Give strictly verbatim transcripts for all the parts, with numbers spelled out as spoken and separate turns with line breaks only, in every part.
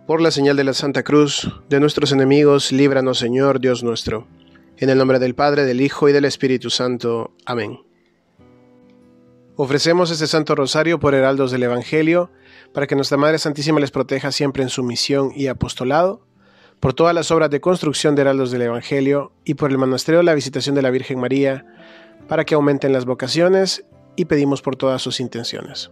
Por la señal de la Santa Cruz, de nuestros enemigos, líbranos, Señor, Dios nuestro. En el nombre del Padre, del Hijo y del Espíritu Santo. Amén. Ofrecemos este Santo Rosario por heraldos del Evangelio, para que nuestra Madre Santísima les proteja siempre en su misión y apostolado, por todas las obras de construcción de heraldos del Evangelio y por el monasterio de la Visitación de la Virgen María, para que aumenten las vocaciones, y pedimos por todas sus intenciones.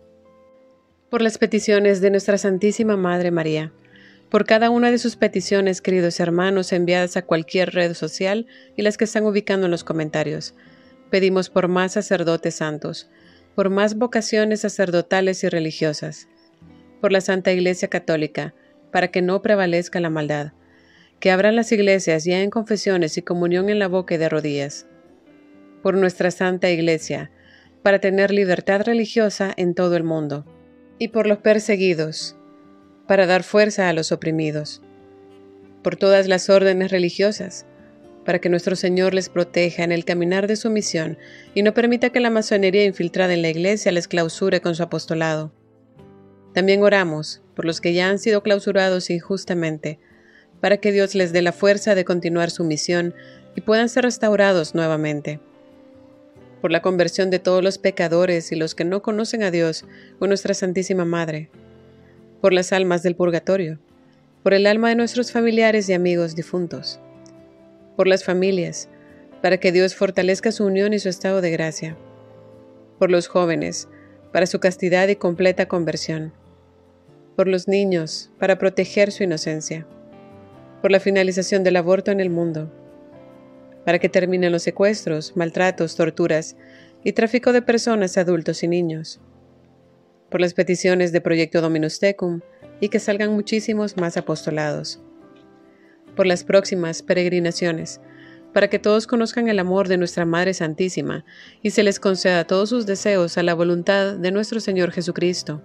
Por las peticiones de nuestra Santísima Madre María, por cada una de sus peticiones, queridos hermanos, enviadas a cualquier red social y las que están ubicando en los comentarios. Pedimos por más sacerdotes santos, por más vocaciones sacerdotales y religiosas, por la Santa Iglesia Católica, para que no prevalezca la maldad, que abran las iglesias ya en confesiones y comunión en la boca y de rodillas, por nuestra Santa Iglesia, para tener libertad religiosa en todo el mundo, y por los perseguidos, para dar fuerza a los oprimidos, por todas las órdenes religiosas, para que nuestro Señor les proteja en el caminar de su misión y no permita que la masonería infiltrada en la Iglesia les clausure con su apostolado. También oramos por los que ya han sido clausurados injustamente, para que Dios les dé la fuerza de continuar su misión y puedan ser restaurados nuevamente. Por la conversión de todos los pecadores y los que no conocen a Dios o nuestra Santísima Madre, por las almas del purgatorio, por el alma de nuestros familiares y amigos difuntos, por las familias, para que Dios fortalezca su unión y su estado de gracia, por los jóvenes, para su castidad y completa conversión, por los niños, para proteger su inocencia, por la finalización del aborto en el mundo, para que terminen los secuestros, maltratos, torturas y tráfico de personas, adultos y niños, por las peticiones de Proyecto Dominus Tecum y que salgan muchísimos más apostolados, por las próximas peregrinaciones, para que todos conozcan el amor de nuestra Madre Santísima y se les conceda todos sus deseos a la voluntad de nuestro Señor Jesucristo,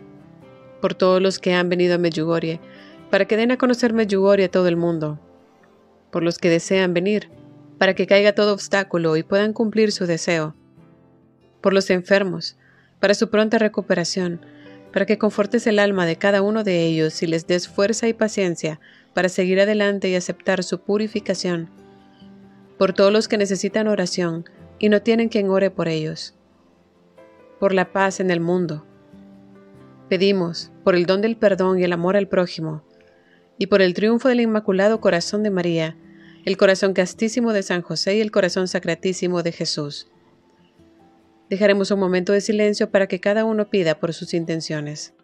por todos los que han venido a Medjugorje, para que den a conocer Medjugorje a todo el mundo, por los que desean venir, para que caiga todo obstáculo y puedan cumplir su deseo, por los enfermos, para su pronta recuperación, para que confortes el alma de cada uno de ellos y les des fuerza y paciencia para seguir adelante y aceptar su purificación, por todos los que necesitan oración y no tienen quien ore por ellos, por la paz en el mundo. Pedimos por el don del perdón y el amor al prójimo, y por el triunfo del Inmaculado Corazón de María, el corazón castísimo de San José y el corazón sacratísimo de Jesús. Dejaremos un momento de silencio para que cada uno pida por sus intenciones.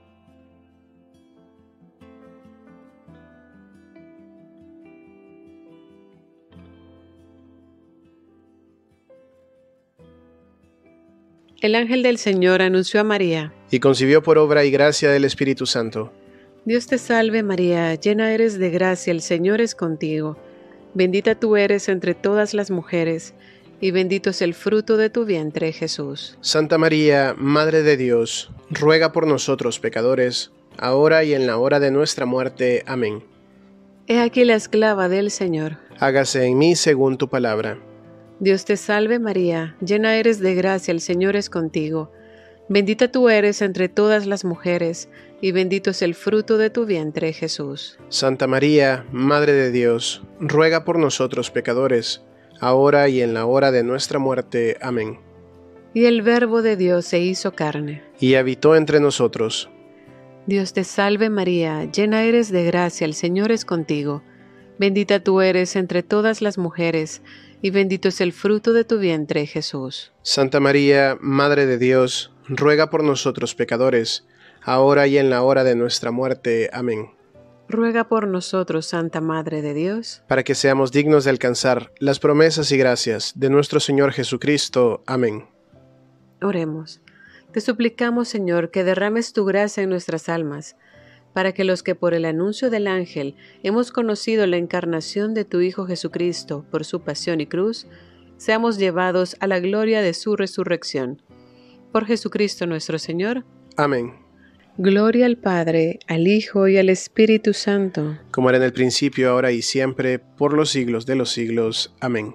El ángel del Señor anunció a María,
Y concibió por obra y gracia del Espíritu Santo.
Dios te salve María, llena eres de gracia, el Señor es contigo. Bendita tú eres entre todas las mujeres, y bendito es el fruto de tu vientre, Jesús.
Santa María, Madre de Dios, ruega por nosotros pecadores, ahora y en la hora de nuestra muerte. Amén.
He aquí la esclava del Señor.
Hágase en mí según tu palabra.
Dios te salve María, llena eres de gracia, el Señor es contigo. Bendita tú eres entre todas las mujeres, y bendito es el fruto de tu vientre, Jesús.
Santa María, Madre de Dios, ruega por nosotros pecadores, ahora y en la hora de nuestra muerte. Amén.
Y el Verbo de Dios se hizo carne,
y habitó entre nosotros.
Dios te salve María, llena eres de gracia, el Señor es contigo. Bendita tú eres entre todas las mujeres, y bendito es el fruto de tu vientre, Jesús.
Santa María, Madre de Dios, ruega por nosotros pecadores, ahora y en la hora de nuestra muerte. Amén.
Ruega por nosotros, Santa Madre de Dios,
para que seamos dignos de alcanzar las promesas y gracias de nuestro Señor Jesucristo. Amén.
Oremos. Te suplicamos, Señor, que derrames tu gracia en nuestras almas, para que los que por el anuncio del ángel hemos conocido la encarnación de tu Hijo Jesucristo por su pasión y cruz, seamos llevados a la gloria de su resurrección. Por Jesucristo nuestro Señor.
Amén.
Gloria al Padre, al Hijo y al Espíritu Santo,
como era en el principio, ahora y siempre, por los siglos de los siglos. Amén.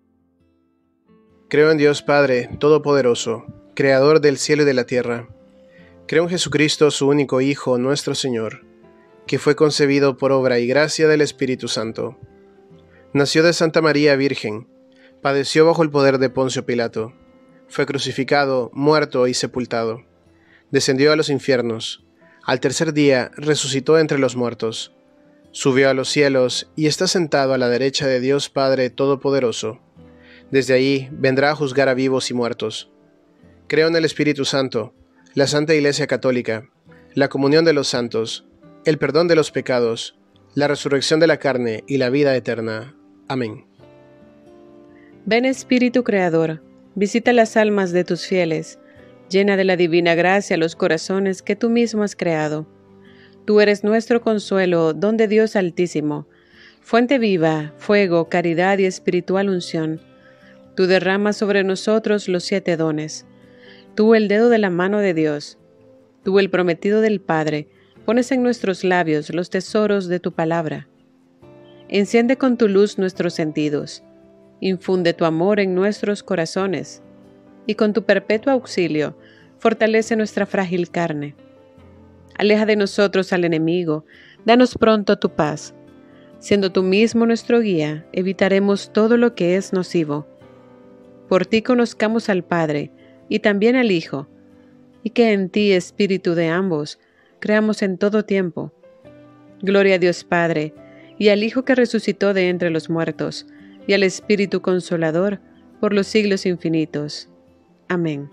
Creo en Dios Padre Todopoderoso, Creador del cielo y de la tierra. Creo en Jesucristo, su único Hijo, nuestro Señor, que fue concebido por obra y gracia del Espíritu Santo. Nació de Santa María Virgen, padeció bajo el poder de Poncio Pilato, fue crucificado, muerto y sepultado. Descendió a los infiernos, al tercer día resucitó entre los muertos, subió a los cielos y está sentado a la derecha de Dios Padre Todopoderoso. Desde allí vendrá a juzgar a vivos y muertos. Creo en el Espíritu Santo, la Santa Iglesia Católica, la comunión de los santos, el perdón de los pecados, la resurrección de la carne y la vida eterna. Amén.
Ven Espíritu Creador, visita las almas de tus fieles, llena de la divina gracia los corazones que tú mismo has creado. Tú eres nuestro consuelo, don de Dios Altísimo, fuente viva, fuego, caridad y espiritual unción. Tú derramas sobre nosotros los siete dones. Tú el dedo de la mano de Dios. Tú el prometido del Padre, pones en nuestros labios los tesoros de tu palabra. Enciende con tu luz nuestros sentidos. Infunde tu amor en nuestros corazones. Y con tu perpetuo auxilio, fortalece nuestra frágil carne. Aleja de nosotros al enemigo, danos pronto tu paz. Siendo tú mismo nuestro guía, evitaremos todo lo que es nocivo. Por ti conozcamos al Padre, y también al Hijo, y que en ti, Espíritu de ambos, creamos en todo tiempo. Gloria a Dios Padre, y al Hijo que resucitó de entre los muertos, y al Espíritu Consolador, por los siglos infinitos. Amén.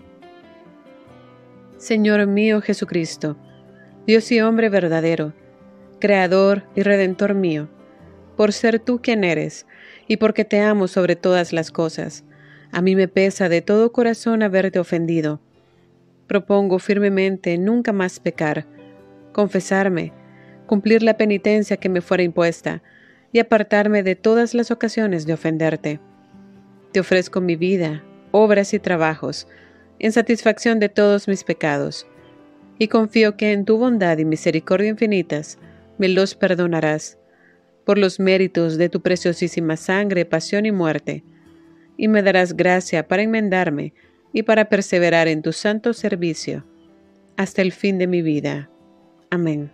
Señor mío Jesucristo, Dios y hombre verdadero, Creador y Redentor mío, por ser tú quien eres, y porque te amo sobre todas las cosas, a mí me pesa de todo corazón haberte ofendido. Propongo firmemente nunca más pecar, confesarme, cumplir la penitencia que me fuera impuesta, y apartarme de todas las ocasiones de ofenderte. Te ofrezco mi vida, obras y trabajos, en satisfacción de todos mis pecados, y confío que en tu bondad y misericordia infinitas me los perdonarás, por los méritos de tu preciosísima sangre, pasión y muerte, y me darás gracia para enmendarme y para perseverar en tu santo servicio, hasta el fin de mi vida. Amén.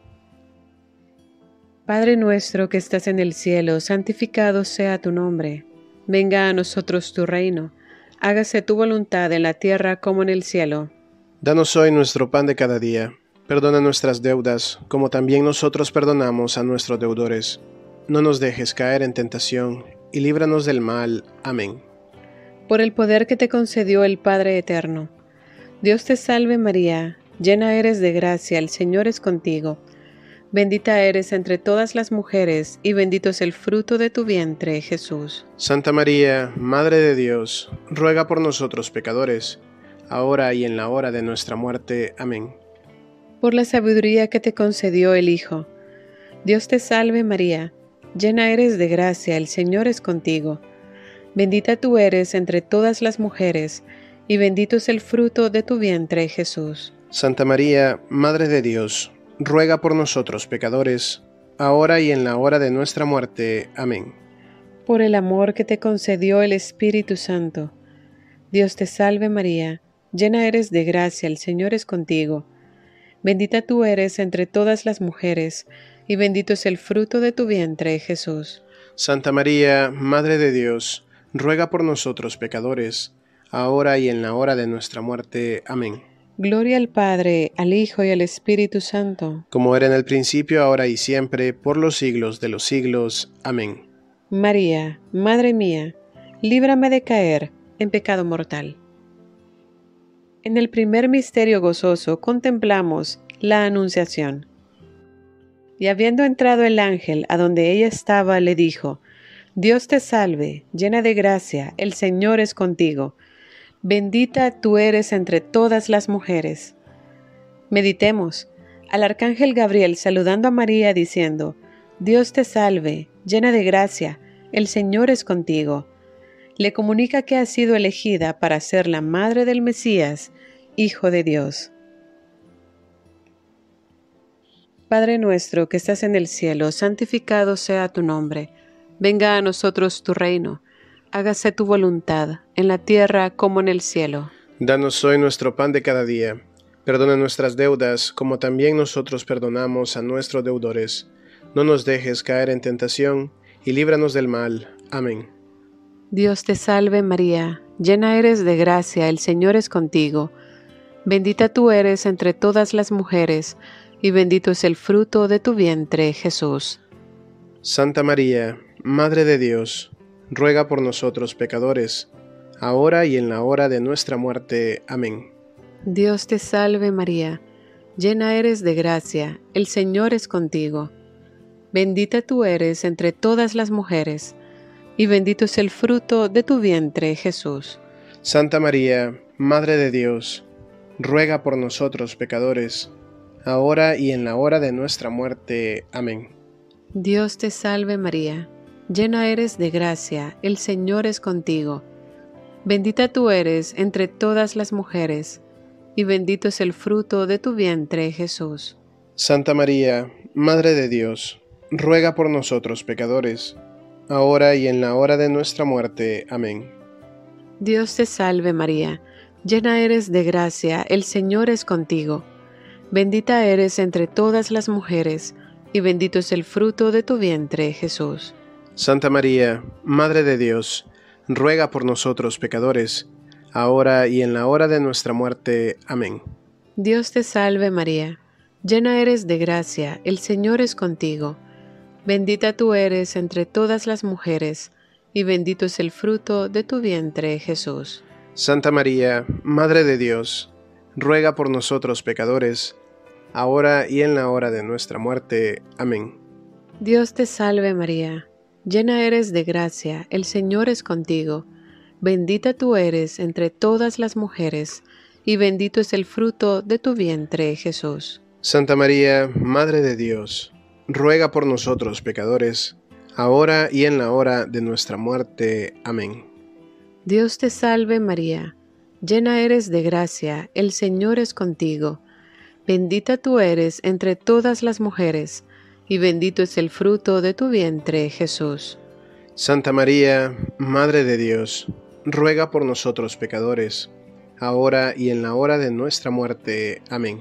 Padre nuestro que estás en el cielo, santificado sea tu nombre. Venga a nosotros tu reino. Hágase tu voluntad en la tierra como en el cielo.
Danos hoy nuestro pan de cada día. Perdona nuestras deudas, como también nosotros perdonamos a nuestros deudores. No nos dejes caer en tentación, y líbranos del mal. Amén.
Por el poder que te concedió el Padre Eterno. Dios te salve María, llena eres de gracia, el Señor es contigo. Bendita eres entre todas las mujeres, y bendito es el fruto de tu vientre, Jesús.
Santa María, Madre de Dios, ruega por nosotros pecadores, ahora y en la hora de nuestra muerte. Amén.
Por la sabiduría que te concedió el Hijo. Dios te salve María, llena eres de gracia, el Señor es contigo. Bendita tú eres entre todas las mujeres, y bendito es el fruto de tu vientre, Jesús.
Santa María, Madre de Dios, ruega por nosotros pecadores, ahora y en la hora de nuestra muerte. Amén.
Por el amor que te concedió el Espíritu Santo. Dios te salve María, llena eres de gracia, el Señor es contigo. Bendita tú eres entre todas las mujeres, y bendito es el fruto de tu vientre, Jesús.
Santa María, Madre de Dios, ruega por nosotros pecadores, ahora y en la hora de nuestra muerte. Amén.
Gloria al Padre, al Hijo y al Espíritu Santo.
Como era en el principio, ahora y siempre, por los siglos de los siglos. Amén.
María, Madre mía, líbrame de caer en pecado mortal. En el primer misterio gozoso contemplamos la Anunciación. Y habiendo entrado el ángel a donde ella estaba, le dijo: Dios te salve, llena de gracia, el Señor es contigo. Bendita tú eres entre todas las mujeres. Meditemos al arcángel Gabriel saludando a María diciendo: Dios te salve, llena de gracia, el Señor es contigo. Le comunica que ha sido elegida para ser la madre del Mesías, Hijo de Dios. Padre nuestro que estás en el cielo, santificado sea tu nombre. Venga a nosotros tu reino. Hágase tu voluntad, en la tierra como en el cielo.
Danos hoy nuestro pan de cada día. Perdona nuestras deudas, como también nosotros perdonamos a nuestros deudores. No nos dejes caer en tentación, y líbranos del mal. Amén.
Dios te salve María, llena eres de gracia, el Señor es contigo. Bendita tú eres entre todas las mujeres, y bendito es el fruto de tu vientre, Jesús.
Santa María, Madre de Dios, ruega por nosotros pecadores, ahora y en la hora de nuestra muerte. Amén.
Dios te salve María, llena eres de gracia, el Señor es contigo. Bendita tú eres entre todas las mujeres, y bendito es el fruto de tu vientre, Jesús.
Santa María, Madre de Dios, ruega por nosotros pecadores, ahora y en la hora de nuestra muerte. Amén.
Dios te salve María, llena eres de gracia, el Señor es contigo. Bendita tú eres entre todas las mujeres, y bendito es el fruto de tu vientre, Jesús.
Santa María, Madre de Dios, ruega por nosotros pecadores, ahora y en la hora de nuestra muerte. Amén.
Dios te salve María, llena eres de gracia, el Señor es contigo. Bendita eres entre todas las mujeres, y bendito es el fruto de tu vientre, Jesús.
Santa María, Madre de Dios, ruega por nosotros pecadores, ahora y en la hora de nuestra muerte. Amén.
Dios te salve María, llena eres de gracia, el Señor es contigo. Bendita tú eres entre todas las mujeres, y bendito es el fruto de tu vientre, Jesús.
Santa María, Madre de Dios, ruega por nosotros pecadores, ahora y en la hora de nuestra muerte. Amén.
Dios te salve María, llena eres de gracia, el Señor es contigo. Bendita tú eres entre todas las mujeres, y bendito es el fruto de tu vientre, Jesús.
Santa María, Madre de Dios, ruega por nosotros pecadores, ahora y en la hora de nuestra muerte. Amén.
Dios te salve María, llena eres de gracia, el Señor es contigo. Bendita tú eres entre todas las mujeres, y bendito es el fruto de tu vientre, Jesús.
Santa María, Madre de Dios, ruega por nosotros pecadores, ahora y en la hora de nuestra muerte. Amén.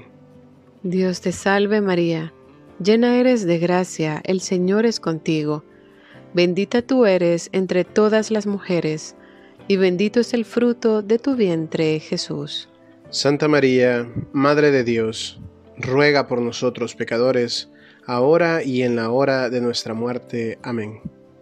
Dios te salve María, llena eres de gracia, el Señor es contigo. Bendita tú eres entre todas las mujeres, y bendito es el fruto de tu vientre, Jesús.
Santa María, Madre de Dios, ruega por nosotros pecadores, ahora y en la hora de nuestra muerte. Amén.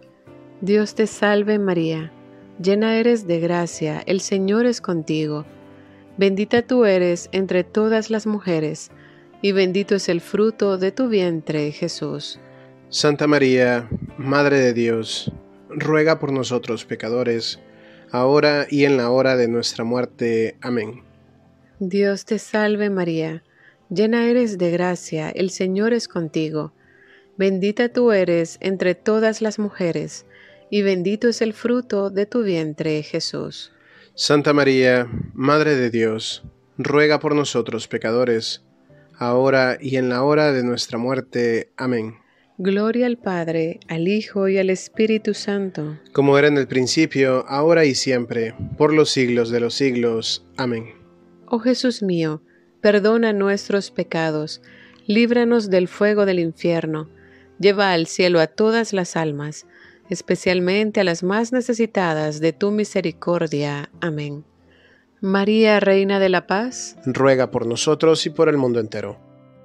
Dios te salve María, llena eres de gracia, el Señor es contigo. Bendita tú eres entre todas las mujeres, y bendito es el fruto de tu vientre, Jesús.
Santa María, Madre de Dios, ruega por nosotros pecadores, ahora y en la hora de nuestra muerte. Amén.
Dios te salve María, llena eres de gracia, el Señor es contigo. Bendita tú eres entre todas las mujeres, y bendito es el fruto de tu vientre, Jesús.
Santa María, Madre de Dios, ruega por nosotros pecadores, ahora y en la hora de nuestra muerte. Amén.
Gloria al Padre, al Hijo y al Espíritu Santo,
como era en el principio, ahora y siempre, por los siglos de los siglos. Amén.
Oh Jesús mío, perdona nuestros pecados, líbranos del fuego del infierno, lleva al cielo a todas las almas, especialmente a las más necesitadas de tu misericordia. Amén. María, Reina de la Paz,
ruega por nosotros y por el mundo entero.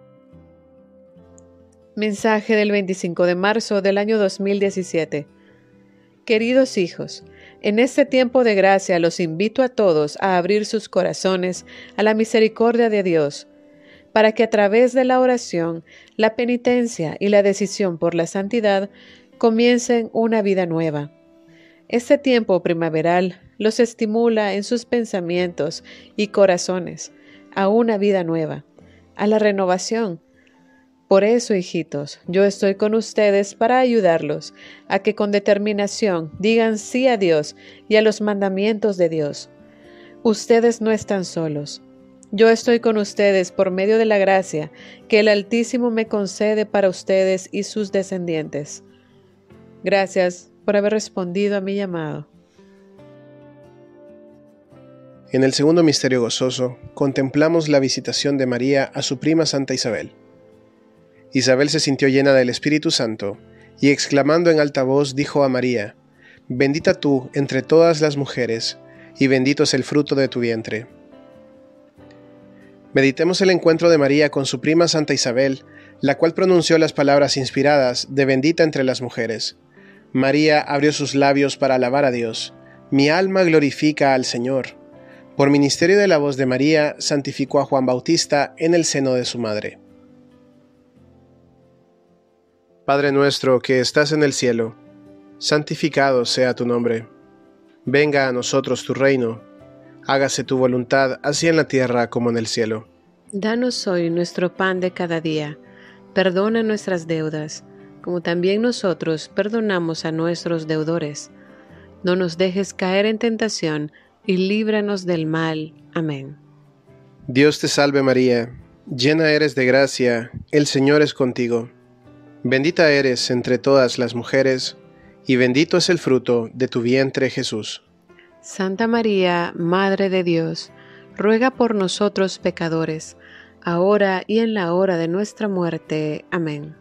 Mensaje del veinticinco de marzo del año dos mil diecisiete. Queridos hijos, en este tiempo de gracia los invito a todos a abrir sus corazones a la misericordia de Dios, para que a través de la oración, la penitencia y la decisión por la santidad comiencen una vida nueva. Este tiempo primaveral los estimula en sus pensamientos y corazones a una vida nueva, a la renovación. Por eso, hijitos, yo estoy con ustedes para ayudarlos a que con determinación digan sí a Dios y a los mandamientos de Dios. Ustedes no están solos. Yo estoy con ustedes por medio de la gracia que el Altísimo me concede para ustedes y sus descendientes. Gracias por haber respondido a mi llamado.
En el segundo misterio gozoso, contemplamos la visitación de María a su prima Santa Isabel. Isabel se sintió llena del Espíritu Santo, y exclamando en alta voz dijo a María: «Bendita tú entre todas las mujeres, y bendito es el fruto de tu vientre». Meditemos el encuentro de María con su prima Santa Isabel, la cual pronunció las palabras inspiradas de bendita entre las mujeres. María abrió sus labios para alabar a Dios. «Mi alma glorifica al Señor». Por ministerio de la voz de María, santificó a Juan Bautista en el seno de su madre. Padre nuestro que estás en el cielo, santificado sea tu nombre. Venga a nosotros tu reino. Hágase tu voluntad, así en la tierra como en el cielo.
Danos hoy nuestro pan de cada día. Perdona nuestras deudas, como también nosotros perdonamos a nuestros deudores. No nos dejes caer en tentación, y líbranos del mal. Amén.
Dios te salve María, llena eres de gracia, el Señor es contigo. Bendita eres entre todas las mujeres, y bendito es el fruto de tu vientre Jesús.
Santa María, Madre de Dios, ruega por nosotros pecadores, ahora y en la hora de nuestra muerte. Amén.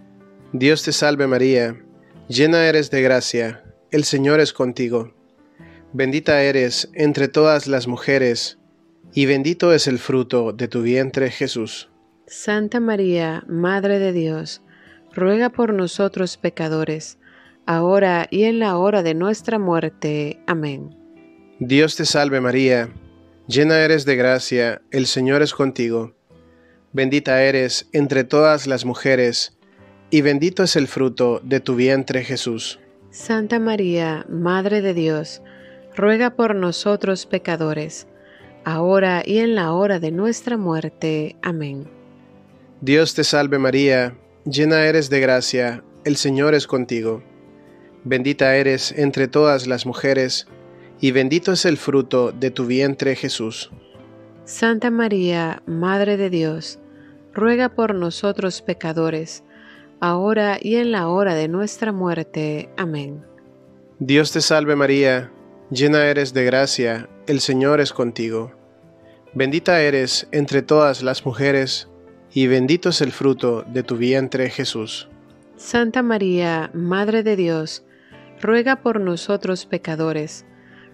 Dios te salve María, llena eres de gracia, el Señor es contigo. Bendita eres entre todas las mujeres, y bendito es el fruto de tu vientre Jesús.
Santa María, Madre de Dios, ruega por nosotros pecadores, ahora y en la hora de nuestra muerte. Amén.
Dios te salve María, llena eres de gracia, el Señor es contigo. Bendita eres entre todas las mujeres, y bendito es el fruto de tu vientre Jesús.
Santa María, Madre de Dios, ruega por nosotros pecadores, ahora y en la hora de nuestra muerte. Amén.
Dios te salve María, llena eres de gracia, el Señor es contigo. Bendita eres entre todas las mujeres, y bendito es el fruto de tu vientre Jesús.
Santa María, Madre de Dios, ruega por nosotros pecadores, ahora y en la hora de nuestra muerte. Amén.
Dios te salve María, llena eres de gracia, el Señor es contigo. Bendita eres entre todas las mujeres, y bendito es el fruto de tu vientre Jesús.
Santa María, Madre de Dios, ruega por nosotros pecadores,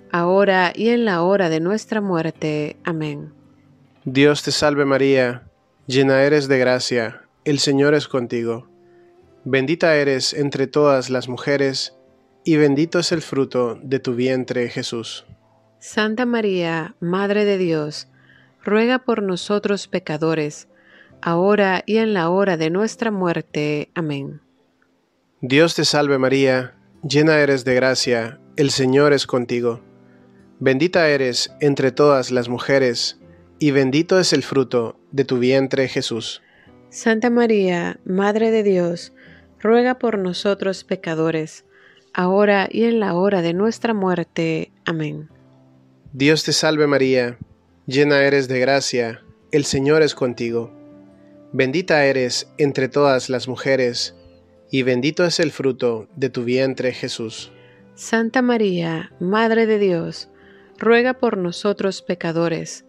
ahora y en la hora de nuestra muerte. Amén.
Dios te salve María, llena eres de gracia, el Señor es contigo. Bendita eres entre todas las mujeres, y bendito es el fruto de tu vientre Jesús.
Santa María, Madre de Dios, ruega por nosotros pecadores, ahora y en la hora de nuestra muerte. Amén.
Dios te salve María, llena eres de gracia, el Señor es contigo. Bendita eres entre todas las mujeres, y bendito es el fruto de tu vientre Jesús.
Santa María, Madre de Dios, ruega por nosotros pecadores, ahora y en la hora de nuestra muerte. Amén.
Dios te salve María, llena eres de gracia, el Señor es contigo. Bendita eres entre todas las mujeres, y bendito es el fruto de tu vientre Jesús.
Santa María, Madre de Dios, ruega por nosotros pecadores,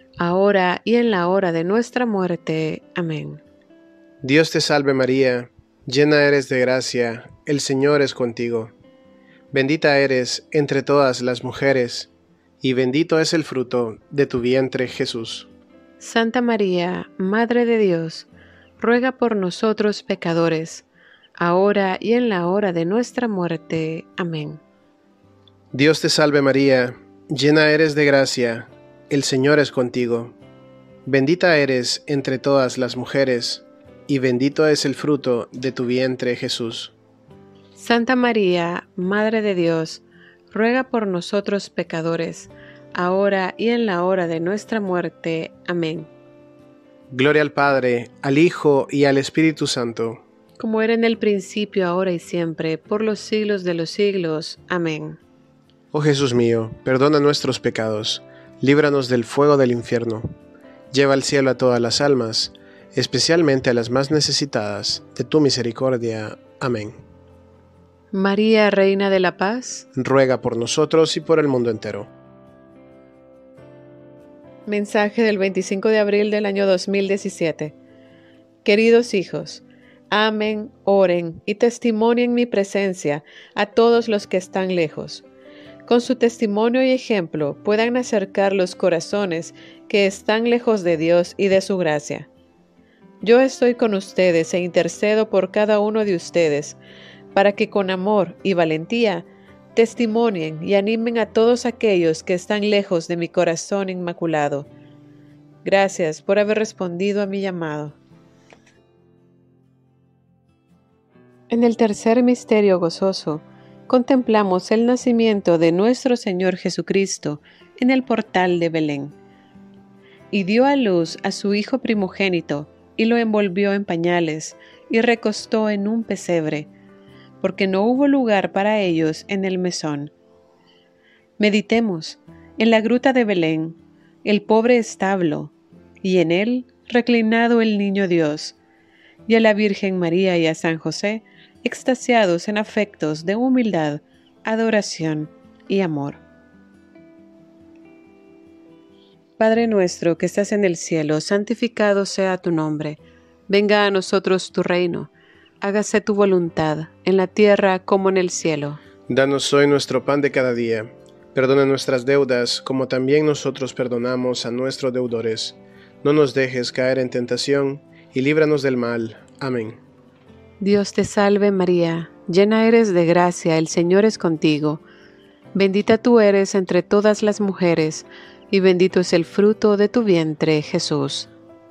ahora y en la hora de nuestra muerte. Amén.
Dios te salve María, llena eres de gracia, el Señor es contigo. Bendita eres entre todas las mujeres, y bendito es el fruto de tu vientre Jesús.
Santa María, Madre de Dios, ruega por nosotros pecadores, ahora y en la hora de nuestra muerte. Amén.
Dios te salve María, llena eres de gracia, el Señor es contigo. Bendita eres entre todas las mujeres, y bendito es el fruto de tu vientre Jesús.
Santa María, Madre de Dios, ruega por nosotros pecadores, ahora y en la hora de nuestra muerte. Amén.
Gloria al Padre, al Hijo y al Espíritu Santo.
Como era en el principio, ahora y siempre, por los siglos de los siglos. Amén.
Oh Jesús mío, perdona nuestros pecados, líbranos del fuego del infierno. Lleva al cielo a todas las almas, especialmente a las más necesitadas de tu misericordia. Amén.
María, Reina de la Paz,
ruega por nosotros y por el mundo entero.
Mensaje del veinticinco de abril del año dos mil diecisiete. Queridos hijos, amen, oren y testimonien mi presencia a todos los que están lejos. Con su testimonio y ejemplo puedan acercar los corazones que están lejos de Dios y de su gracia. Yo estoy con ustedes e intercedo por cada uno de ustedes, para que con amor y valentía testimonien y animen a todos aquellos que están lejos de mi corazón inmaculado. Gracias por haber respondido a mi llamado. En el tercer misterio gozoso, contemplamos el nacimiento de nuestro Señor Jesucristo en el portal de Belén. Y dio a luz a su Hijo primogénito, y lo envolvió en pañales, y recostó en un pesebre, porque no hubo lugar para ellos en el mesón. Meditemos en la gruta de Belén, el pobre establo, y en él reclinado el niño Dios, y a la Virgen María y a San José, extasiados en afectos de humildad, adoración y amor. Padre nuestro que estás en el cielo, santificado sea tu nombre. Venga a nosotros tu reino. Hágase tu voluntad, en la tierra como en el cielo.
Danos hoy nuestro pan de cada día. Perdona nuestras deudas, como también nosotros perdonamos a nuestros deudores. No nos dejes caer en tentación, y líbranos del mal. Amén.
Dios te salve María, llena eres de gracia, el Señor es contigo. Bendita tú eres entre todas las mujeres, y bendito es el fruto de tu vientre, Jesús.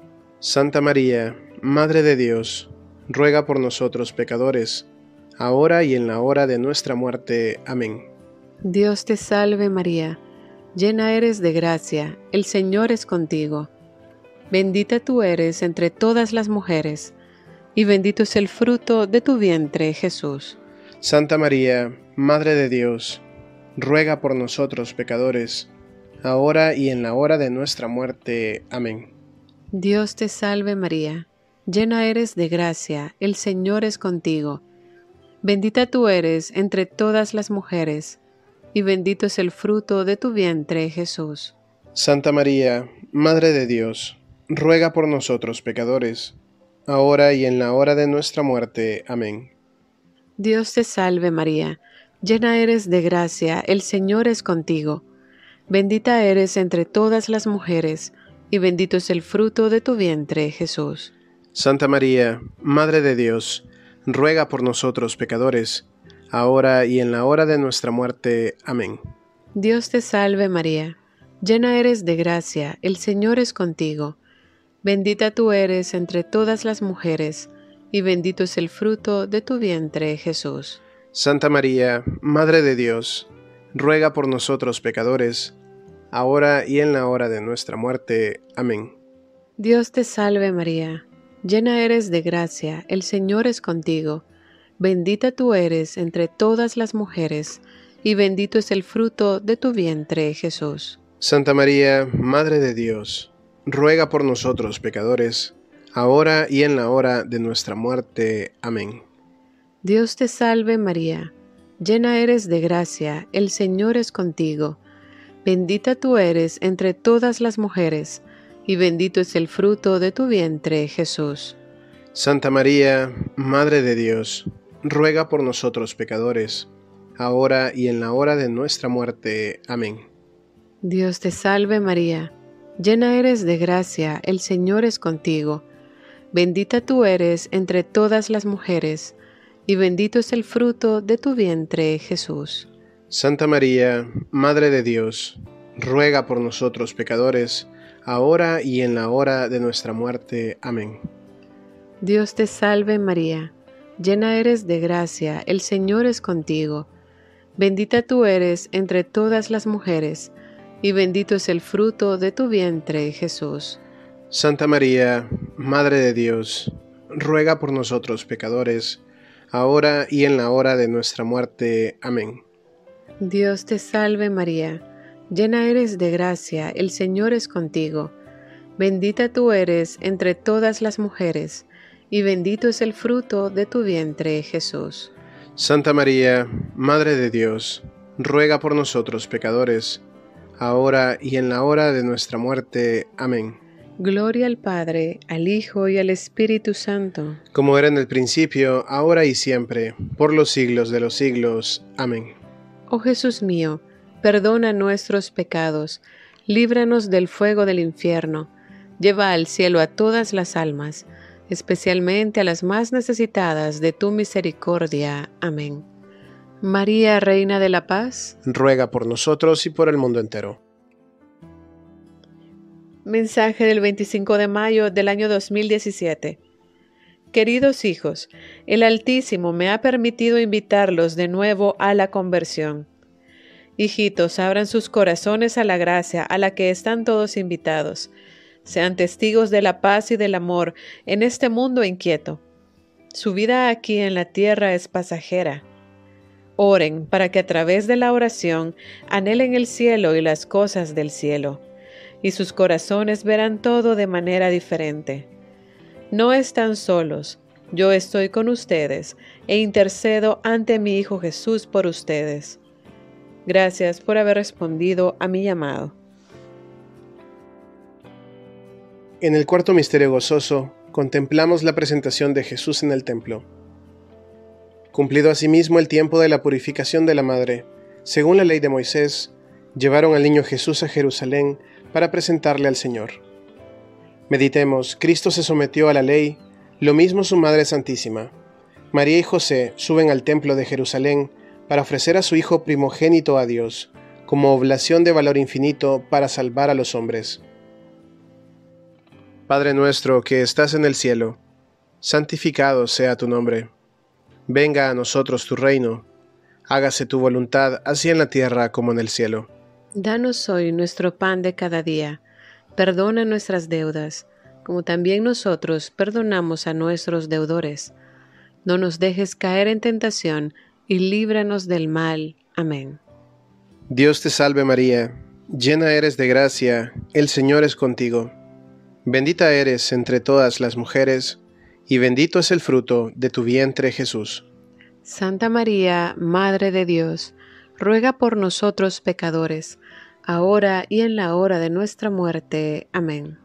Santa María, Madre de Dios, ruega por nosotros pecadores, ahora y en la hora de nuestra muerte. Amén.
Dios te salve María, llena eres de gracia, el Señor es contigo. Bendita tú eres entre todas las mujeres, y bendito es el fruto de tu vientre, Jesús.
Santa María, Madre de Dios, ruega por nosotros pecadores, ahora y en la hora de nuestra muerte. Amén.
Dios te salve María, llena eres de gracia, el Señor es contigo. Bendita tú eres entre todas las mujeres, y bendito es el fruto de tu vientre, Jesús.
Santa María, Madre de Dios, ruega por nosotros pecadores, ahora y en la hora de nuestra muerte. Amén.
Dios te salve María, llena eres de gracia, el Señor es contigo. Bendita eres entre todas las mujeres, y bendito es el fruto de tu vientre, Jesús.
Santa María, Madre de Dios, ruega por nosotros pecadores, ahora y en la hora de nuestra muerte. Amén.
Dios te salve María, llena eres de gracia, el Señor es contigo. Bendita tú eres entre todas las mujeres, y bendito es el fruto de tu vientre, Jesús.
Santa María, Madre de Dios, ruega por nosotros pecadores, ahora y en la hora de nuestra muerte. Amén.
Dios te salve María, llena eres de gracia, el Señor es contigo. Bendita tú eres entre todas las mujeres, y bendito es el fruto de tu vientre, Jesús.
Santa María, Madre de Dios, ruega por nosotros pecadores, ahora y en la hora de nuestra muerte. Amén.
Dios te salve María, llena eres de gracia, el Señor es contigo. Bendita tú eres entre todas las mujeres, y bendito es el fruto de tu vientre, Jesús.
Santa María, Madre de Dios, ruega por nosotros pecadores, ahora y en la hora de nuestra muerte. Amén.
Dios te salve María, llena eres de gracia, el Señor es contigo. Bendita tú eres entre todas las mujeres, y bendito es el fruto de tu vientre, Jesús.
Santa María, Madre de Dios, ruega por nosotros pecadores, ahora y en la hora de nuestra muerte. Amén.
Dios te salve María, llena eres de gracia, el Señor es contigo. Bendita tú eres entre todas las mujeres, y bendito es el fruto de tu vientre, Jesús.
Santa María, Madre de Dios, ruega por nosotros pecadores, ahora y en la hora de nuestra muerte. Amén.
Dios te salve María, llena eres de gracia, el Señor es contigo. Bendita tú eres entre todas las mujeres, y bendito es el fruto de tu vientre, Jesús.
Santa María, Madre de Dios, ruega por nosotros pecadores, ahora y en la hora de nuestra muerte. Amén.
Gloria al Padre, al Hijo y al Espíritu Santo.
Como era en el principio, ahora y siempre, por los siglos de los siglos. Amén.
Oh Jesús mío, perdona nuestros pecados, líbranos del fuego del infierno, lleva al cielo a todas las almas, especialmente a las más necesitadas de tu misericordia. Amén. María, Reina de la Paz,
ruega por nosotros y por el mundo entero.
Mensaje del veinticinco de mayo del año dos mil diecisiete. Queridos hijos, el Altísimo me ha permitido invitarlos de nuevo a la conversión. Hijitos, abran sus corazones a la gracia a la que están todos invitados. Sean testigos de la paz y del amor en este mundo inquieto. Su vida aquí en la tierra es pasajera. Oren para que a través de la oración anhelen el cielo y las cosas del cielo, y sus corazones verán todo de manera diferente. No están solos, yo estoy con ustedes e intercedo ante mi Hijo Jesús por ustedes. Gracias por haber respondido a mi llamado.
En el cuarto misterio gozoso, contemplamos la presentación de Jesús en el templo. Cumplido asimismo el tiempo de la purificación de la madre, según la ley de Moisés, llevaron al niño Jesús a Jerusalén para presentarle al Señor. Meditemos, Cristo se sometió a la ley, lo mismo su Madre Santísima. María y José suben al templo de Jerusalén para ofrecer a su Hijo primogénito a Dios, como oblación de valor infinito para salvar a los hombres. Padre nuestro que estás en el cielo, santificado sea tu nombre. Venga a nosotros tu reino, hágase tu voluntad, así en la tierra como en el cielo.
Danos hoy nuestro pan de cada día. Perdona nuestras deudas, como también nosotros perdonamos a nuestros deudores. No nos dejes caer en tentación, y líbranos del mal. Amén.
Dios te salve María, llena eres de gracia, el Señor es contigo. Bendita eres entre todas las mujeres, y bendito es el fruto de tu vientre Jesús.
Santa María, Madre de Dios, ruega por nosotros pecadores, ahora y en la hora de nuestra muerte. Amén.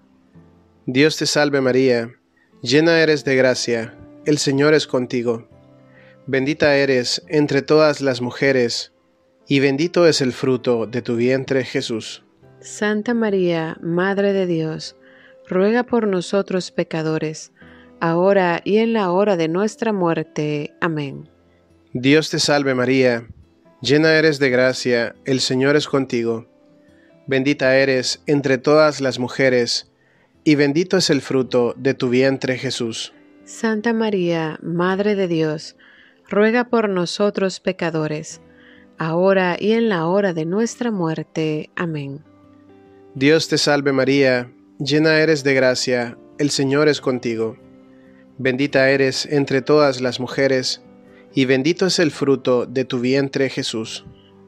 Dios te salve María, llena eres de gracia, el Señor es contigo. Bendita eres entre todas las mujeres, y bendito es el fruto de tu vientre Jesús.
Santa María, Madre de Dios, ruega por nosotros pecadores, ahora y en la hora de nuestra muerte. Amén.
Dios te salve María, llena eres de gracia, el Señor es contigo. Bendita eres entre todas las mujeres, y bendito es el fruto de tu vientre Jesús.
Santa María, Madre de Dios, ruega por nosotros pecadores, ahora y en la hora de nuestra muerte. Amén.
Dios te salve María, llena eres de gracia, el Señor es contigo. Bendita eres entre todas las mujeres, y bendito es el fruto de tu vientre Jesús.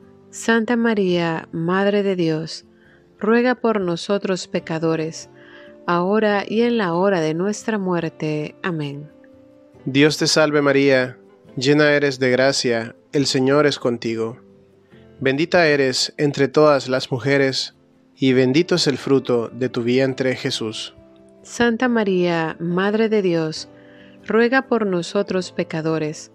Santa María, Madre de Dios, ruega por nosotros pecadores, ahora y en la hora de nuestra muerte. Amén.
Dios te salve María, llena eres de gracia, el Señor es contigo. Bendita eres entre todas las mujeres, y bendito es el fruto de tu vientre Jesús.
Santa María, Madre de Dios, ruega por nosotros pecadores,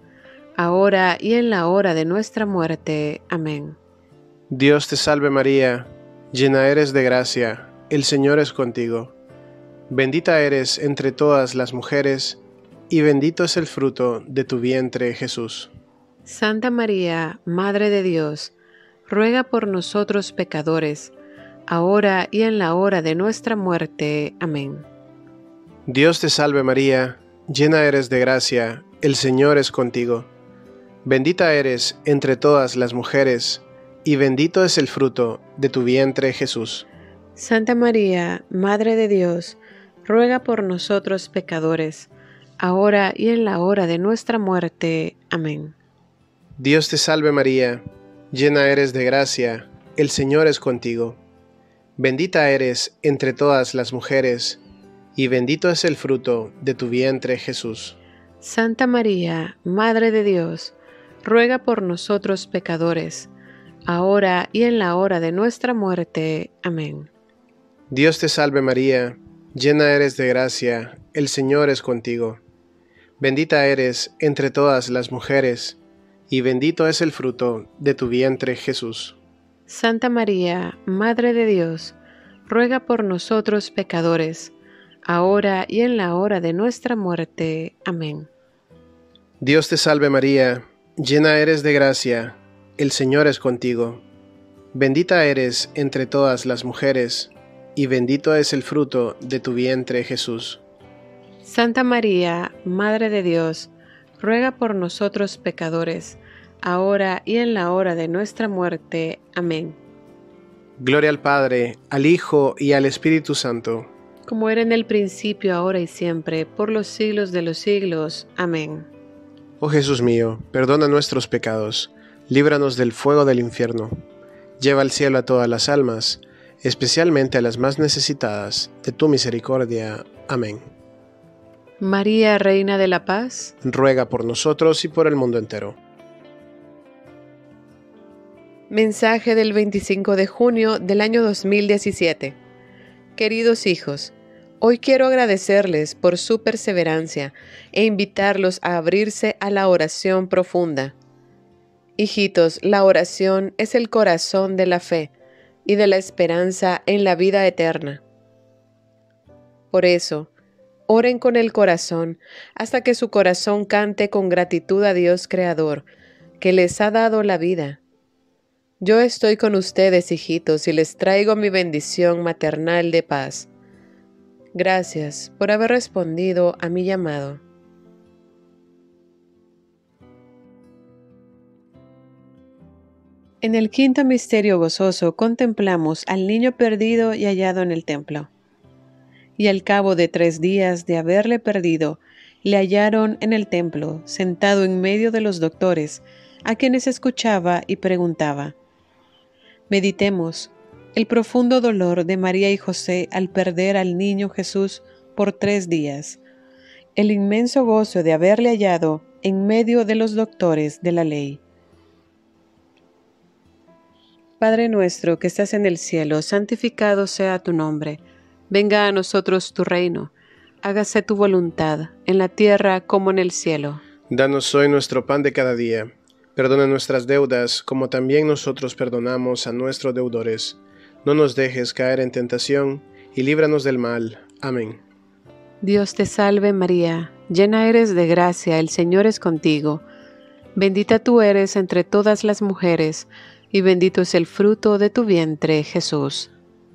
ahora y en la hora de nuestra muerte. Amén.
Dios te salve María, llena eres de gracia, el Señor es contigo. Bendita eres entre todas las mujeres, y bendito es el fruto de tu vientre Jesús.
Santa María, Madre de Dios, ruega por nosotros pecadores, ahora y en la hora de nuestra muerte. Amén.
Dios te salve María, llena eres de gracia, el Señor es contigo. Bendita eres entre todas las mujeres, y bendito es el fruto de tu vientre Jesús.
Santa María, Madre de Dios, ruega por nosotros pecadores, ahora y en la hora de nuestra muerte. Amén.
Dios te salve María, llena eres de gracia, el Señor es contigo. Bendita eres entre todas las mujeres, y bendito es el fruto de tu vientre Jesús.
Santa María, Madre de Dios, ruega por nosotros pecadores, ahora y en la hora de nuestra muerte. Amén.
Dios te salve María, llena eres de gracia, el Señor es contigo. Bendita eres entre todas las mujeres, y bendito es el fruto de tu vientre, Jesús.
Santa María, Madre de Dios, ruega por nosotros pecadores, ahora y en la hora de nuestra muerte. Amén.
Dios te salve María, llena eres de gracia, el Señor es contigo. Bendita eres entre todas las mujeres, y bendito es el fruto de tu vientre, Jesús.
Santa María, Madre de Dios, ruega por nosotros pecadores, ahora y en la hora de nuestra muerte. Amén.
Gloria al Padre, al Hijo y al Espíritu Santo.
Como era en el principio, ahora y siempre, por los siglos de los siglos. Amén.
Oh Jesús mío, perdona nuestros pecados, líbranos del fuego del infierno. Lleva al cielo a todas las almas, especialmente a las más necesitadas de tu misericordia. Amén.
María, Reina de la Paz,
ruega por nosotros y por el mundo entero.
Mensaje del veinticinco de junio del año dos mil diecisiete. Queridos hijos, hoy quiero agradecerles por su perseverancia e invitarlos a abrirse a la oración profunda. Hijitos, la oración es el corazón de la fe y de la esperanza en la vida eterna. Por eso, oren con el corazón hasta que su corazón cante con gratitud a Dios Creador, que les ha dado la vida. Yo estoy con ustedes, hijitos, y les traigo mi bendición maternal de paz. Gracias por haber respondido a mi llamado. En el quinto misterio gozoso contemplamos al niño perdido y hallado en el templo. Y al cabo de tres días de haberle perdido, le hallaron en el templo, sentado en medio de los doctores, a quienes escuchaba y preguntaba. Meditemos el profundo dolor de María y José al perder al niño Jesús por tres días, el inmenso gozo de haberle hallado en medio de los doctores de la ley. Padre nuestro que estás en el cielo, santificado sea tu nombre. Venga a nosotros tu reino. Hágase tu voluntad, en la tierra como en el cielo.
Danos hoy nuestro pan de cada día. Perdona nuestras deudas, como también nosotros perdonamos a nuestros deudores. No nos dejes caer en tentación, y líbranos del mal. Amén.
Dios te salve María, llena eres de gracia, el Señor es contigo. Bendita tú eres entre todas las mujeres, y bendito es el fruto de tu vientre, Jesús.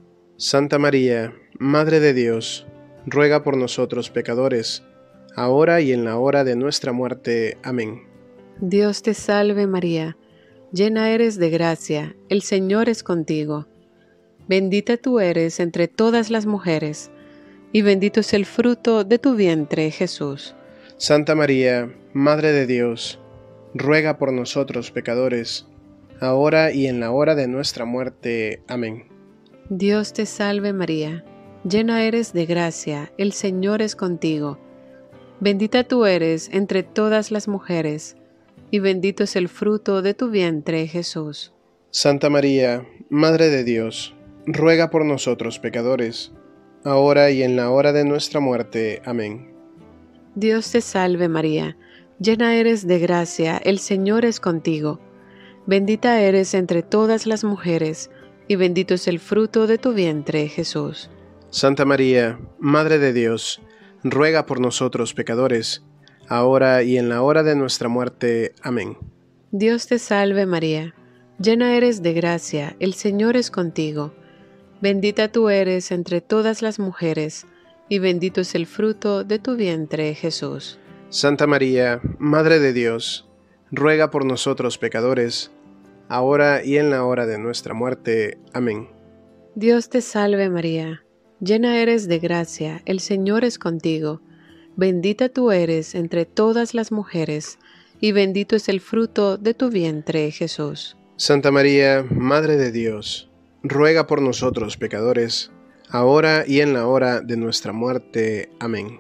Santa María, Madre de Dios, ruega por nosotros pecadores, ahora y en la hora de nuestra muerte. Amén.
Dios te salve María, llena eres de gracia, el Señor es contigo. Bendita tú eres entre todas las mujeres, y bendito es el fruto de tu vientre, Jesús.
Santa María, Madre de Dios, ruega por nosotros pecadores, ahora y en la hora de nuestra muerte. Amén.
Dios te salve María, llena eres de gracia, el Señor es contigo. Bendita tú eres entre todas las mujeres, y bendito es el fruto de tu vientre, Jesús.
Santa María, Madre de Dios, ruega por nosotros pecadores, ahora y en la hora de nuestra muerte. Amén.
Dios te salve María, llena eres de gracia, el Señor es contigo. Bendita eres entre todas las mujeres, y bendito es el fruto de tu vientre, Jesús.
Santa María, Madre de Dios, ruega por nosotros pecadores, ahora y en la hora de nuestra muerte. Amén.
Dios te salve María, llena eres de gracia, el Señor es contigo. Bendita tú eres entre todas las mujeres, y bendito es el fruto de tu vientre, Jesús.
Santa María, Madre de Dios, ruega por nosotros pecadores, ahora y en la hora de nuestra muerte. Amén.
Dios te salve María, llena eres de gracia, el Señor es contigo. Bendita tú eres entre todas las mujeres, y bendito es el fruto de tu vientre, Jesús.
Santa María, Madre de Dios, ruega por nosotros pecadores, ahora y en la hora de nuestra muerte. Amén.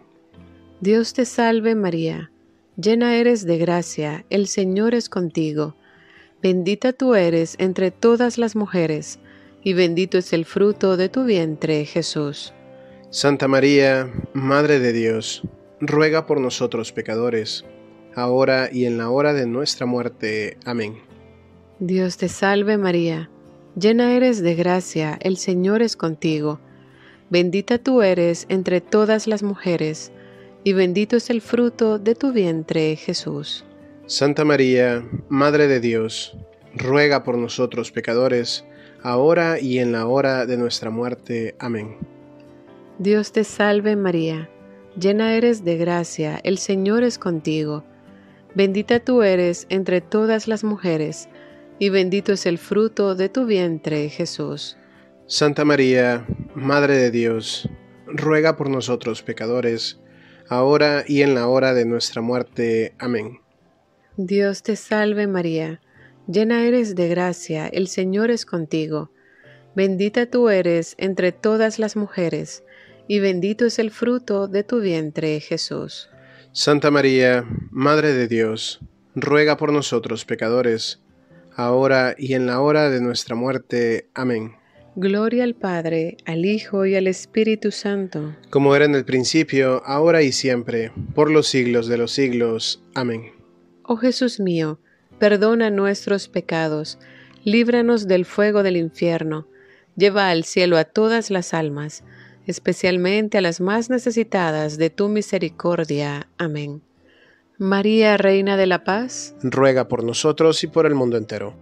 Dios te salve María, llena eres de gracia, el Señor es contigo. Bendita tú eres entre todas las mujeres, y bendito es el fruto de tu vientre, Jesús.
Santa María, Madre de Dios, ruega por nosotros pecadores, ahora y en la hora de nuestra muerte. Amén.
Dios te salve María, llena eres de gracia, el Señor es contigo. Bendita tú eres entre todas las mujeres, y bendito es el fruto de tu vientre, Jesús.
Santa María, Madre de Dios, ruega por nosotros pecadores, ahora y en la hora de nuestra muerte. Amén.
Dios te salve María, llena eres de gracia, el Señor es contigo. Bendita tú eres entre todas las mujeres, y bendito es el fruto de tu vientre, Jesús.
Santa María, Madre de Dios, ruega por nosotros pecadores, ahora y en la hora de nuestra muerte. Amén.
Dios te salve María, llena eres de gracia, el Señor es contigo. Bendita tú eres entre todas las mujeres, y bendito es el fruto de tu vientre, Jesús.
Santa María, Madre de Dios, ruega por nosotros pecadores, ahora y en la hora de nuestra muerte. Amén.
Gloria al Padre, al Hijo y al Espíritu Santo.
Como era en el principio, ahora y siempre, por los siglos de los siglos. Amén.
Oh Jesús mío, perdona nuestros pecados, líbranos del fuego del infierno, lleva al cielo a todas las almas, especialmente a las más necesitadas de tu misericordia. Amén. María, Reina de la Paz,
ruega por nosotros y por el mundo entero.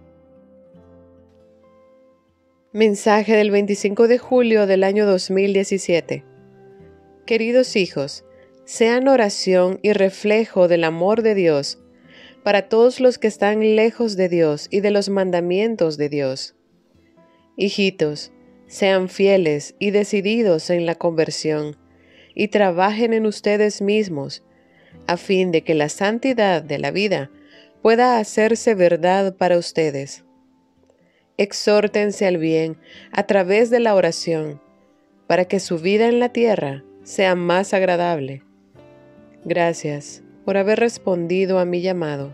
Mensaje del veinticinco de julio del año dos mil diecisiete. Queridos hijos, sean oración y reflejo del amor de Dios para todos los que están lejos de Dios y de los mandamientos de Dios. Hijitos, sean fieles y decididos en la conversión, y trabajen en ustedes mismos, a fin de que la santidad de la vida pueda hacerse verdad para ustedes. Exhórtense al bien a través de la oración, para que su vida en la tierra sea más agradable. Gracias por haber respondido a mi llamado.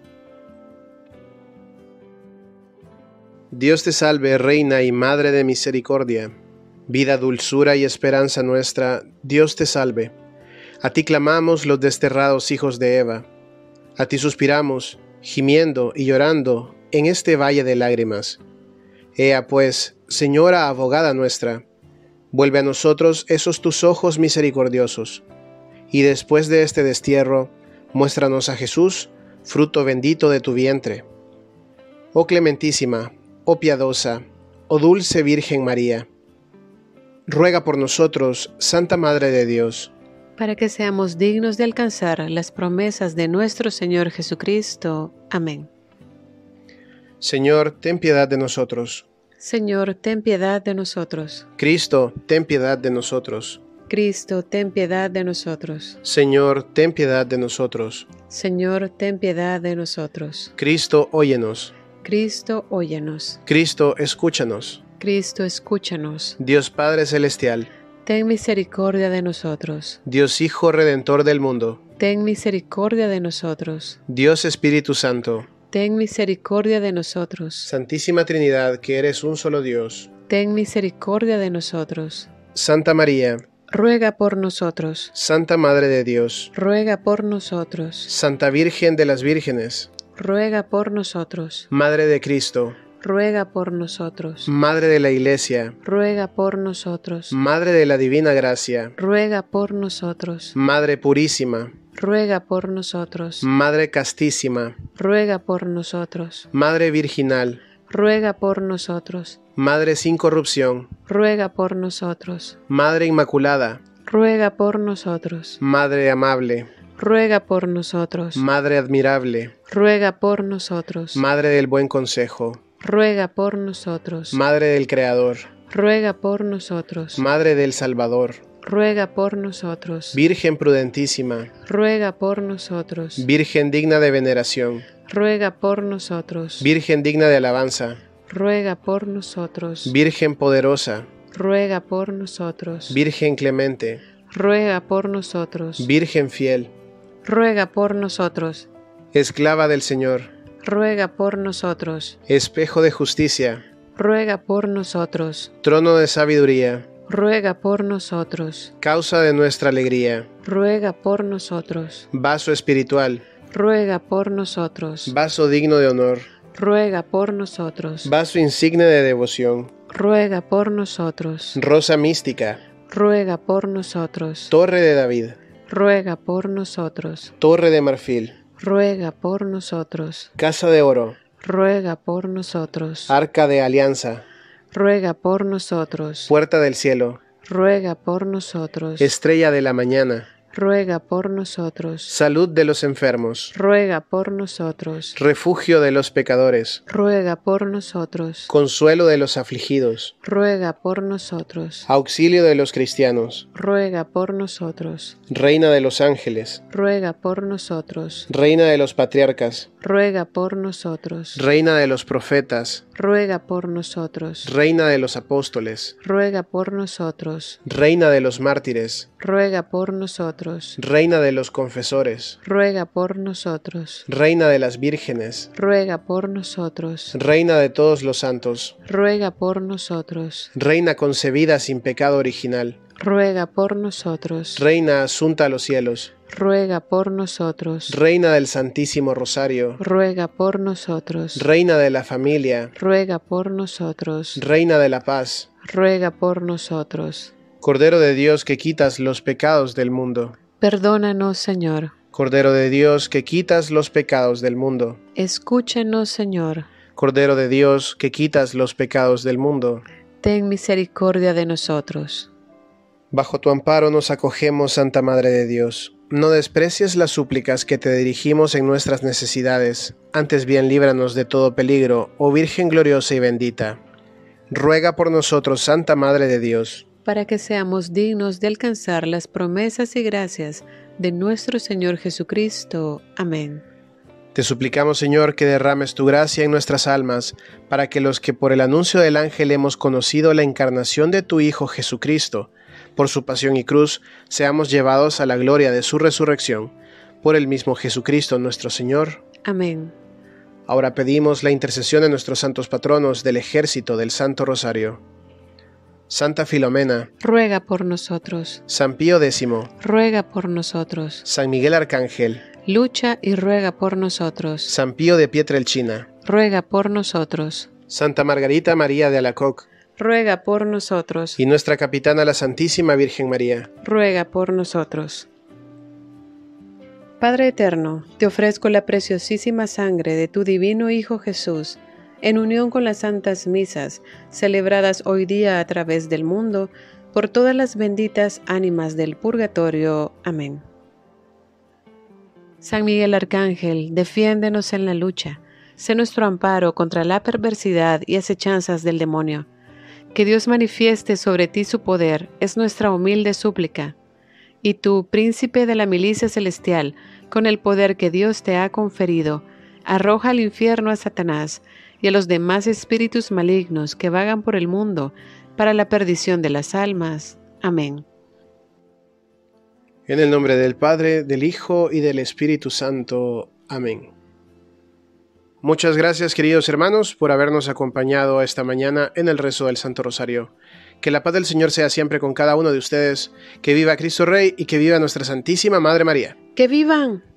Dios te salve, Reina y Madre de misericordia, vida, dulzura y esperanza nuestra, Dios te salve. A ti clamamos los desterrados hijos de Eva, a ti suspiramos, gimiendo y llorando en este valle de lágrimas. Ea pues, Señora abogada nuestra, vuelve a nosotros esos tus ojos misericordiosos, y después de este destierro, muéstranos a Jesús, fruto bendito de tu vientre. Oh clementísima, oh piadosa, oh dulce Virgen María, ruega por nosotros, Santa Madre de Dios,
para que seamos dignos de alcanzar las promesas de nuestro Señor Jesucristo. Amén.
Señor, ten piedad de nosotros.
Señor, ten piedad de nosotros.
Cristo, ten piedad de nosotros.
Cristo, ten piedad de nosotros.
Señor, ten piedad de nosotros.
Señor, ten piedad de nosotros.
Cristo, óyenos.
Cristo, óyenos.
Cristo, escúchanos.
Cristo, escúchanos.
Dios Padre Celestial,
ten misericordia de nosotros.
Dios Hijo Redentor del mundo,
ten misericordia de nosotros.
Dios Espíritu Santo,
ten misericordia de nosotros.
Santísima Trinidad, que eres un solo Dios,
ten misericordia de nosotros.
Santa María,
ruega por nosotros.
Santa Madre de Dios,
ruega por nosotros.
Santa Virgen de las Vírgenes,
ruega por nosotros.
Madre de Cristo,
ruega por nosotros.
Madre de la Iglesia,
ruega por nosotros.
Madre de la Divina Gracia,
ruega por nosotros.
Madre Purísima,
ruega por nosotros.
Madre Castísima,
ruega por nosotros.
Madre Virginal,
ruega por nosotros.
Madre sin corrupción,
ruega por nosotros.
Madre Inmaculada,
ruega por nosotros.
Madre amable,
ruega por nosotros.
Madre admirable,
ruega por nosotros.
Madre del buen consejo,
ruega por nosotros.
Madre del Creador,
ruega por nosotros.
Madre del Salvador,
ruega por nosotros.
Virgen prudentísima,
ruega por nosotros.
Virgen digna de veneración,
ruega por nosotros.
Virgen digna de alabanza,
ruega por nosotros.
Virgen poderosa,
ruega por nosotros.
Virgen clemente,
ruega por nosotros.
Virgen fiel,
ruega por nosotros.
esclava del Señor,
ruega por nosotros.
Espejo de justicia,
Ruega por nosotros.
trono de sabiduría,
Ruega por nosotros.
causa de nuestra alegría,
Ruega por nosotros.
vaso espiritual,
Ruega por nosotros.
vaso digno de honor,
Ruega por nosotros.
vaso insigne de devoción,
Ruega por nosotros.
rosa mística,
Ruega por nosotros.
torre de David,
Ruega por nosotros.
torre de marfil,
Ruega por nosotros.
casa de oro,
Ruega por nosotros.
arca de alianza,
Ruega por nosotros.
puerta del cielo,
Ruega por nosotros.
estrella de la mañana,
Ruega por nosotros.
salud de los enfermos,
Ruega por nosotros.
refugio de los pecadores,
Ruega por nosotros.
consuelo de los afligidos,
Ruega por nosotros.
auxilio de los cristianos,
Ruega por nosotros.
reina de los ángeles,
Ruega por nosotros.
reina de los patriarcas,
Ruega por nosotros.
reina de los profetas,
Ruega por nosotros.
reina de los apóstoles,
Ruega por nosotros.
reina de los mártires,
Ruega por nosotros.
reina de los confesores,
Ruega por nosotros.
reina de las vírgenes,
Ruega por nosotros.
reina de todos los santos,
Ruega por nosotros.
reina concebida sin pecado original,
Ruega por nosotros.
reina asunta a los cielos,
Ruega por nosotros.
reina del Santísimo Rosario,
Ruega por nosotros.
reina de la familia,
Ruega por nosotros.
reina de la paz,
Ruega por nosotros.
Cordero de Dios que quitas los pecados del mundo,
Perdónanos, Señor.
Cordero de Dios que quitas los pecados del mundo,
Escúchanos, Señor.
Cordero de Dios que quitas los pecados del mundo,
Ten misericordia de nosotros.
bajo tu amparo nos acogemos, Santa Madre de Dios. No desprecies las súplicas que te dirigimos en nuestras necesidades, antes bien líbranos de todo peligro, oh Virgen gloriosa y bendita. Ruega por nosotros, Santa Madre de Dios,
para que seamos dignos de alcanzar las promesas y gracias de nuestro Señor Jesucristo. Amén.
Te suplicamos, Señor, que derrames tu gracia en nuestras almas, para que los que por el anuncio del ángel hemos conocido la encarnación de tu Hijo Jesucristo, por su pasión y cruz, seamos llevados a la gloria de su resurrección. Por el mismo Jesucristo nuestro Señor.
Amén.
Ahora pedimos la intercesión de nuestros santos patronos del ejército del Santo Rosario. Santa Filomena,
Ruega por nosotros.
San Pío décimo,
Ruega por nosotros.
San Miguel Arcángel,
Lucha y ruega por nosotros.
San Pío de Pietrelcina,
Ruega por nosotros.
Santa Margarita María de Alacoque,
Ruega por nosotros.
y nuestra capitana la Santísima Virgen María.
Ruega por nosotros. Padre eterno, te ofrezco la preciosísima sangre de tu divino Hijo Jesús, en unión con las santas misas, celebradas hoy día a través del mundo, por todas las benditas ánimas del purgatorio. Amén. San Miguel Arcángel, defiéndenos en la lucha, sé nuestro amparo contra la perversidad y acechanzas del demonio. Que Dios manifieste sobre ti su poder, es nuestra humilde súplica. Y tú, príncipe de la milicia celestial, con el poder que Dios te ha conferido, arroja al infierno a Satanás y a los demás espíritus malignos que vagan por el mundo para la perdición de las almas. Amén.
En el nombre del Padre, del Hijo y del Espíritu Santo. Amén. Muchas gracias, queridos hermanos, por habernos acompañado esta mañana en el rezo del Santo Rosario. Que la paz del Señor sea siempre con cada uno de ustedes, que viva Cristo Rey y que viva nuestra Santísima Madre María.
¡Que vivan!